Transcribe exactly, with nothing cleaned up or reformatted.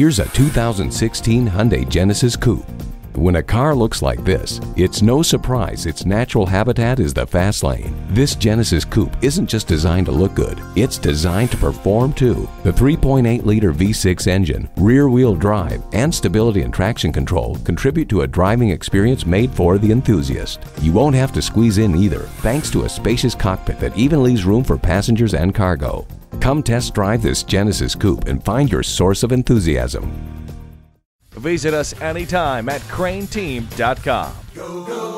Here's a two thousand sixteen Hyundai Genesis Coupe. When a car looks like this, it's no surprise its natural habitat is the fast lane. This Genesis Coupe isn't just designed to look good, it's designed to perform too. The three point eight liter V six engine, rear-wheel drive, and stability and traction control contribute to a driving experience made for the enthusiast. You won't have to squeeze in either, thanks to a spacious cockpit that even leaves room for passengers and cargo. Come test drive this Genesis Coupe and find your source of enthusiasm. Visit us anytime at crane team dot com. Go, go.